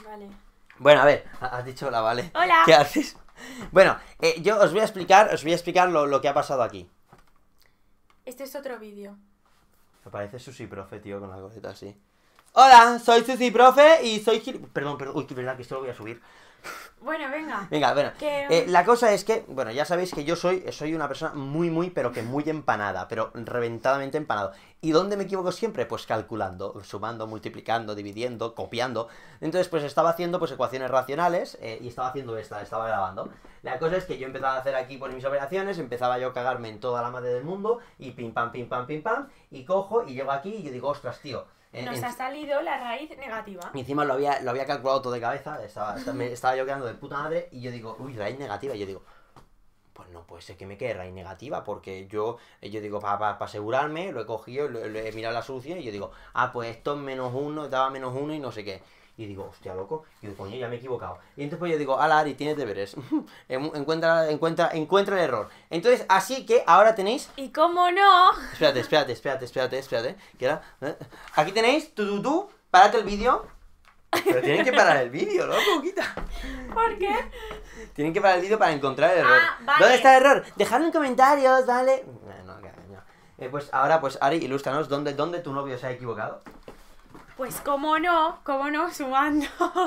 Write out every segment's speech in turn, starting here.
Vale. Bueno, a ver, has dicho hola, ¿vale? Hola. ¿Qué haces? Bueno, yo os voy a explicar lo que ha pasado aquí. Este es otro vídeo. Me parece Susi Profe, tío, con la cosita así. Hola, soy Susi Profe y soy Perdón, uy, que verdad que esto lo voy a subir. Bueno, venga. Venga, bueno, Que... la cosa es que, bueno, ya sabéis que yo soy una persona muy, pero que muy empanada, pero reventadamente empanado. ¿Y dónde me equivoco siempre? Pues calculando, sumando, multiplicando, dividiendo, copiando. Entonces, pues estaba haciendo pues ecuaciones racionales y estaba haciendo estaba grabando. La cosa es que yo empezaba a hacer aquí por mis operaciones, empezaba yo a cagarme en toda la madre del mundo y pim pam, y cojo y llego aquí y yo digo, ostras, tío. Nos ha salido la raíz negativa. Y encima lo había calculado todo de cabeza, me estaba yo quedando de puta madre y yo digo, uy, raíz negativa, y yo digo, pues no puede ser que me quede raíz negativa, porque yo digo, para asegurarme, lo he cogido, he mirado la solución y yo digo, pues esto es -1, daba -1 y no sé qué. Y digo, hostia, loco, y digo, coño, ya me he equivocado. Y entonces pues yo digo, ala, Ari, tienes deberes. encuentra el error. Entonces, así que ahora tenéis... ¿Y cómo no? Espérate. Que ahora, aquí tenéis, tú, párate el vídeo. Pero tienen que parar el vídeo, loco, quita. ¿Por qué? Tienen que parar el vídeo para encontrar el error. Vale. ¿Dónde está el error? Dejadlo en comentarios, ¿vale? No. Pues ahora, pues Ari, ilústranos dónde tu novio se ha equivocado. Pues cómo no, sumando.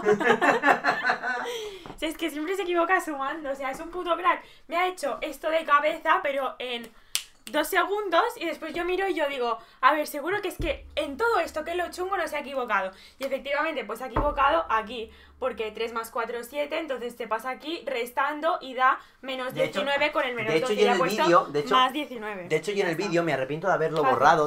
Si es que siempre se equivoca sumando, o sea, es un puto crack. Me ha hecho esto de cabeza, pero en 2 segundos, y después yo miro y yo digo, a ver, seguro que es que en todo esto que lo chungo no se ha equivocado. Y efectivamente, pues se ha equivocado aquí, porque 3 más 4 es 7, entonces te pasa aquí restando y da menos 19 con el menos 12. De hecho, más 19. De hecho, yo en el vídeo me arrepiento de haberlo borrado,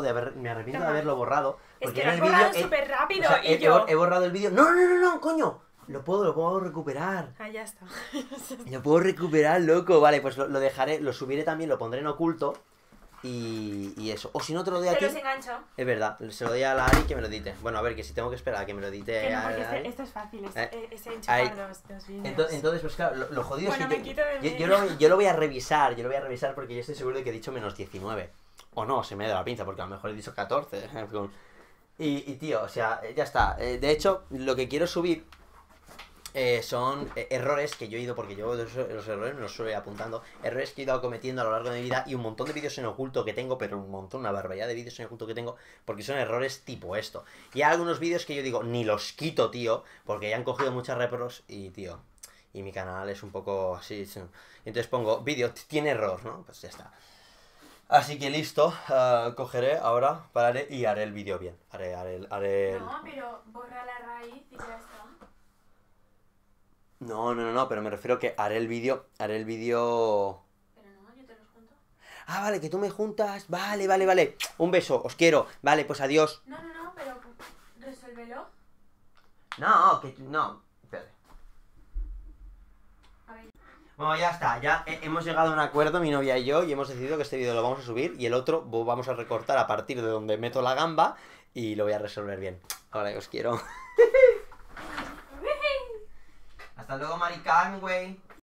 Es porque que lo en has el borrado vídeo súper rápido, o sea, y yo... he borrado el vídeo. No, coño. Lo puedo recuperar. Ah, ya está. Lo puedo recuperar, loco. Vale, pues lo dejaré, lo subiré también, lo pondré en oculto. Y eso. O si no te lo doy a ti. Te los engancho. Es verdad, se lo doy a la Ari que me lo edite. Bueno, a ver, que si tengo que esperar a que me lo edite. Que no, porque esto es fácil, es enchufar ahí. los vídeos. Entonces, pues claro, lo jodido Bueno, es me que quito del yo lo voy a revisar, porque yo estoy seguro de que he dicho menos 19. O no, se me da la pinza, porque a lo mejor he dicho 14. Y tío, o sea, ya está. De hecho, lo que quiero subir son errores que yo he ido, porque yo los errores me los estoy apuntando, errores que he ido cometiendo a lo largo de mi vida y un montón de vídeos en oculto que tengo, pero una barbaridad de vídeos en oculto que tengo, porque son errores tipo esto. Y hay algunos vídeos que yo digo, ni los quito, tío, porque ya han cogido muchas repros y, tío, y mi canal es un poco así. Entonces pongo, vídeo, tiene error, ¿no? Pues ya está. Así que listo, cogeré ahora, pararé y haré el vídeo bien. Haré No, pero borra la raíz y ya está. No, pero me refiero que haré el vídeo... Pero no, yo te los junto. Ah, vale, que tú me juntas, vale. Un beso, os quiero, vale, pues adiós. No, pero resuélvelo. No, espérate. A ver. Bueno, ya está, ya hemos llegado a un acuerdo, mi novia y yo, y hemos decidido que este vídeo lo vamos a subir y el otro vamos a recortar a partir de donde meto la gamba y lo voy a resolver bien. Vale, os quiero. Hasta luego, Mari Carmen, güey.